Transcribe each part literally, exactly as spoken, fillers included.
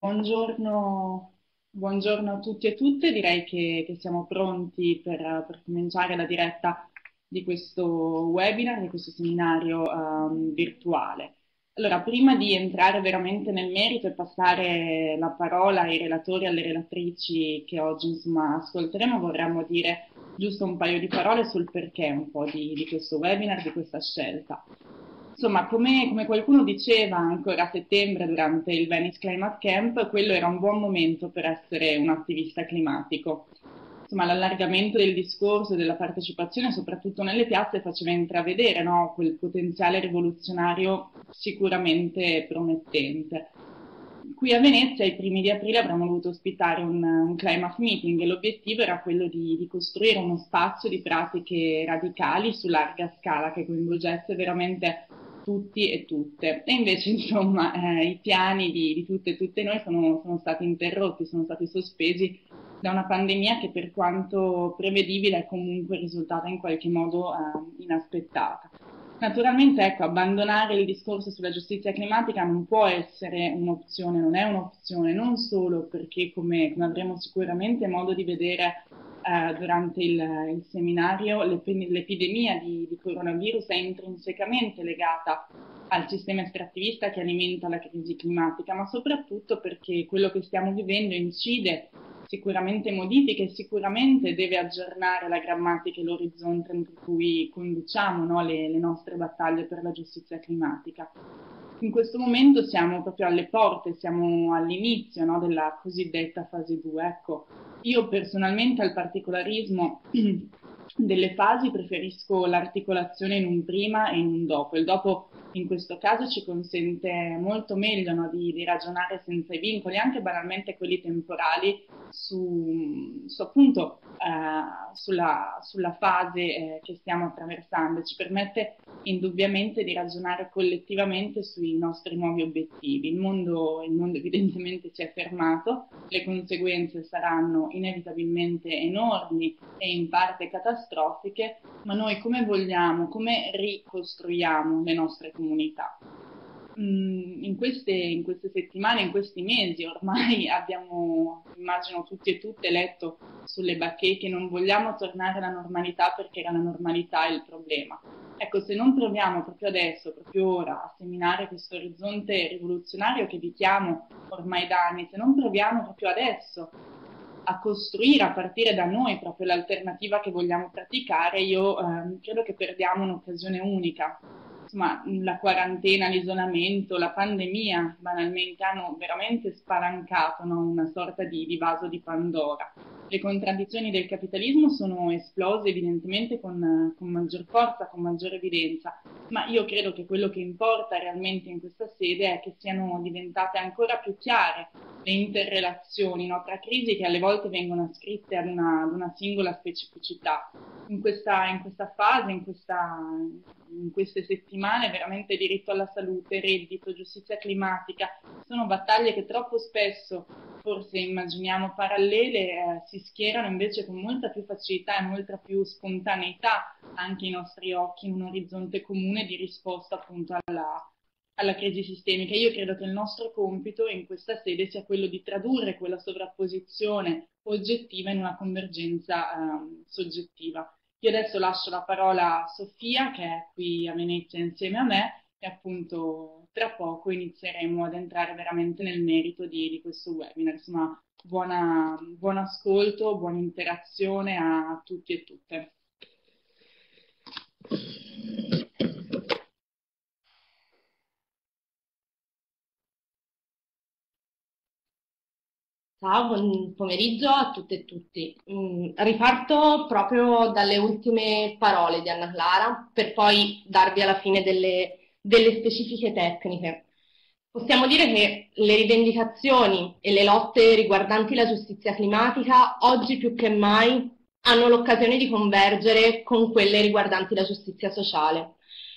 Buongiorno, buongiorno a tutti e tutte, direi che, che siamo pronti per, per cominciare la diretta di questo webinar, di questo seminario ehm, virtuale. Allora, prima di entrare veramente nel merito e passare la parola ai relatori e alle relatrici che oggi insomma ascolteremo, vorremmo dire giusto un paio di parole sul perché un po' di, di questo webinar, di questa scelta. Insomma, come, come qualcuno diceva ancora a settembre durante il Venice Climate Camp, quello era un buon momento per essere un attivista climatico. Insomma, l'allargamento del discorso e della partecipazione, soprattutto nelle piazze, faceva intravedere, no, quel potenziale rivoluzionario sicuramente promettente. Qui a Venezia, ai primi di aprile, avremmo dovuto ospitare un, un climate meeting e l'obiettivo era quello di, di costruire uno spazio di pratiche radicali su larga scala che coinvolgesse veramente tutti e tutte. E invece, insomma, eh, i piani di, di tutte e tutte noi sono, sono stati interrotti, sono stati sospesi da una pandemia che, per quanto prevedibile, è comunque risultata in qualche modo eh, inaspettata. Naturalmente, ecco, abbandonare il discorso sulla giustizia climatica non può essere un'opzione, non è un'opzione, non solo perché, come, come avremo sicuramente modo di vedere eh, durante il, il seminario, l'epidemia di, di coronavirus è intrinsecamente legata al sistema estrattivista che alimenta la crisi climatica, ma soprattutto perché quello che stiamo vivendo incide, sicuramente modifica e sicuramente deve aggiornare la grammatica e l'orizzonte entro cui conduciamo, no, le, le nostre battaglie per la giustizia climatica. In questo momento siamo proprio alle porte, siamo all'inizio, no, della cosiddetta fase due. Ecco, io personalmente al particolarismo delle fasi preferisco l'articolazione in un prima e in un dopo. Il dopo in questo caso ci consente molto meglio, no, di, di ragionare senza i vincoli, anche banalmente quelli temporali, su, su appunto eh, sulla, sulla fase eh, che stiamo attraversando. Ci permette indubbiamente di ragionare collettivamente sui nostri nuovi obiettivi. Il mondo, il mondo evidentemente si è fermato, le conseguenze saranno inevitabilmente enormi e in parte catastrofiche, ma noi come vogliamo, come ricostruiamo le nostre comunità? In queste, in queste settimane, in questi mesi ormai abbiamo, immagino tutti e tutte, letto sulle bacheche che non vogliamo tornare alla normalità perché la normalità è il problema. Ecco, se non proviamo proprio adesso, proprio ora, a seminare questo orizzonte rivoluzionario che vitiamo ormai da anni, se non proviamo proprio adesso a costruire a partire da noi proprio l'alternativa che vogliamo praticare, io eh, credo che perdiamo un'occasione unica. Insomma, la quarantena, l'isolamento, la pandemia banalmente hanno veramente spalancato, no, una sorta di, di vaso di Pandora. Le contraddizioni del capitalismo sono esplose evidentemente con, con maggior forza, con maggiore evidenza, ma io credo che quello che importa realmente in questa sede è che siano diventate ancora più chiare le interrelazioni, no, tra crisi che alle volte vengono ascritte ad una, ad una singola specificità. In questa, in questa fase, in, questa, in queste settimane, veramente diritto alla salute, reddito, giustizia climatica, sono battaglie che troppo spesso, forse immaginiamo parallele, eh, si schierano invece con molta più facilità e molta più spontaneità anche ai nostri occhi in un orizzonte comune di risposta appunto alla alla crisi sistemica. Io credo che il nostro compito in questa sede sia quello di tradurre quella sovrapposizione oggettiva in una convergenza ehm, soggettiva. Io adesso lascio la parola a Sofia, che è qui a Venezia insieme a me, e appunto tra poco inizieremo ad entrare veramente nel merito di, di questo webinar. Insomma, buona, buon ascolto, buona interazione a tutti e tutte. Ciao, buon pomeriggio a tutte e tutti. Mm, riparto proprio dalle ultime parole di Anna Clara per poi darvi alla fine delle, delle specifiche tecniche. Possiamo dire che le rivendicazioni e le lotte riguardanti la giustizia climatica oggi più che mai hanno l'occasione di convergere con quelle riguardanti la giustizia sociale.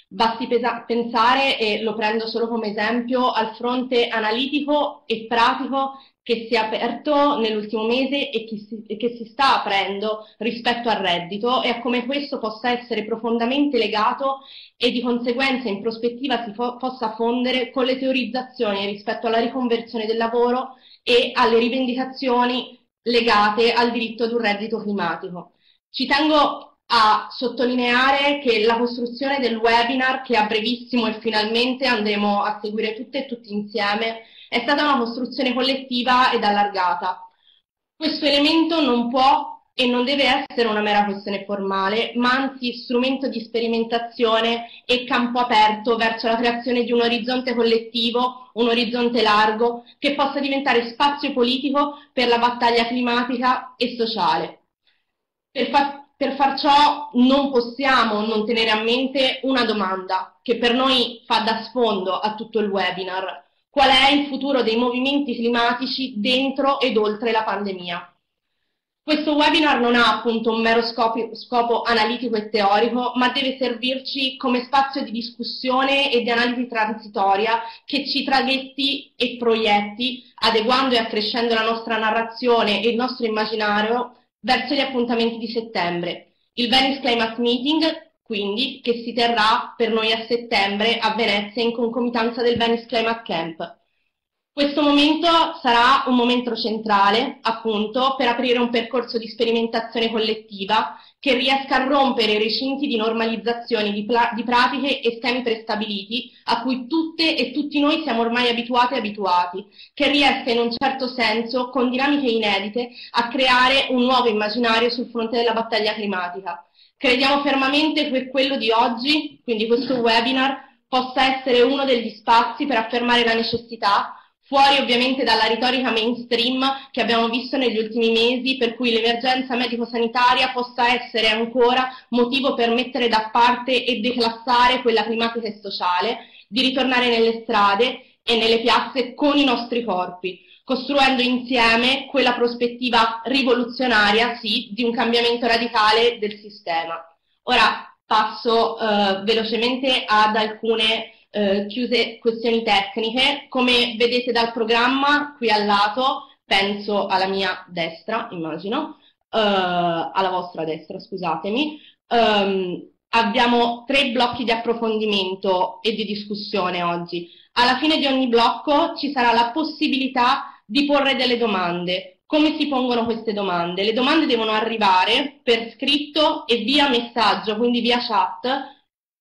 Basti pensare, e lo prendo solo come esempio, al fronte analitico e pratico che si è aperto nell'ultimo mese e che si, e che si sta aprendo rispetto al reddito, e a come questo possa essere profondamente legato e di conseguenza in prospettiva si fo- possa fondere con le teorizzazioni rispetto alla riconversione del lavoro e alle rivendicazioni legate al diritto ad un reddito climatico. Ci tengo a sottolineare che la costruzione del webinar, che a brevissimo e finalmente andremo a seguire tutte e tutti insieme, è stata una costruzione collettiva ed allargata. Questo elemento non può e non deve essere una mera questione formale, ma anzi strumento di sperimentazione e campo aperto verso la creazione di un orizzonte collettivo, un orizzonte largo, che possa diventare spazio politico per la battaglia climatica e sociale. Per, fa per far ciò non possiamo non tenere a mente una domanda che per noi fa da sfondo a tutto il webinar: qual è il futuro dei movimenti climatici dentro ed oltre la pandemia? Questo webinar non ha appunto un mero scopo, scopo analitico e teorico, ma deve servirci come spazio di discussione e di analisi transitoria che ci traghetti e proietti, adeguando e accrescendo la nostra narrazione e il nostro immaginario verso gli appuntamenti di settembre. Il Venice Climate Meeting, quindi, che si terrà per noi a settembre a Venezia in concomitanza del Venice Climate Camp. Questo momento sarà un momento centrale, appunto, per aprire un percorso di sperimentazione collettiva che riesca a rompere i recinti di normalizzazione di, di pratiche e schemi prestabiliti a cui tutte e tutti noi siamo ormai abituati e abituati, che riesca in un certo senso, con dinamiche inedite, a creare un nuovo immaginario sul fronte della battaglia climatica. Crediamo fermamente che quello di oggi, quindi questo webinar, possa essere uno degli spazi per affermare la necessità, fuori ovviamente dalla retorica mainstream che abbiamo visto negli ultimi mesi, per cui l'emergenza medico-sanitaria possa essere ancora motivo per mettere da parte e declassare quella climatica e sociale, di ritornare nelle strade e nelle piazze con i nostri corpi, costruendo insieme quella prospettiva rivoluzionaria, sì, di un cambiamento radicale del sistema. Ora passo eh, velocemente ad alcune Eh, chiuse questioni tecniche. Come vedete dal programma qui al lato, penso alla mia destra, immagino, eh, alla vostra destra, scusatemi, ehm, abbiamo tre blocchi di approfondimento e di discussione oggi. Alla fine di ogni blocco ci sarà la possibilità di porre delle domande. Come si pongono queste domande? Le domande devono arrivare per scritto e via messaggio, quindi via chat,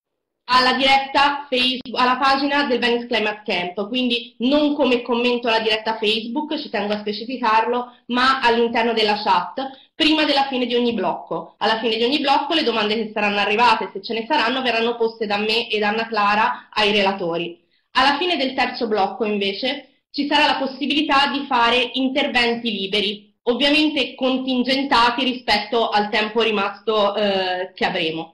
alla diretta Facebook, alla pagina del Venice Climate Camp, quindi non come commento alla diretta Facebook, ci tengo a specificarlo, ma all'interno della chat, prima della fine di ogni blocco. Alla fine di ogni blocco le domande che saranno arrivate, se ce ne saranno, verranno poste da me e da Anna Clara ai relatori. Alla fine del terzo blocco, invece, ci sarà la possibilità di fare interventi liberi, ovviamente contingentati rispetto al tempo rimasto eh, che avremo.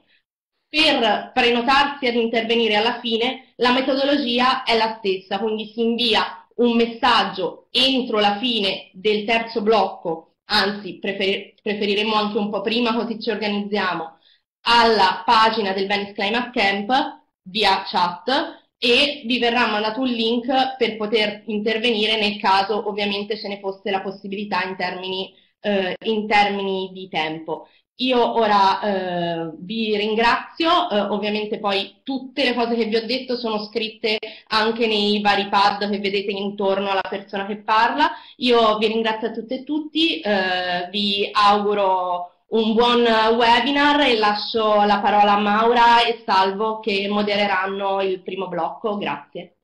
Per prenotarsi ad intervenire alla fine, la metodologia è la stessa, quindi si invia un messaggio entro la fine del terzo blocco, anzi prefer preferiremmo anche un po' prima, così ci organizziamo, alla pagina del Venice Climate Camp via chat, e vi verrà mandato un link per poter intervenire nel caso ovviamente ce ne fosse la possibilità in termini, eh, in termini di tempo. Io ora eh, vi ringrazio, eh, ovviamente poi tutte le cose che vi ho detto sono scritte anche nei vari pad che vedete intorno alla persona che parla. Io vi ringrazio a tutte e tutti, eh, vi auguro un buon webinar e lascio la parola a Maura e Salvo che modereranno il primo blocco. Grazie.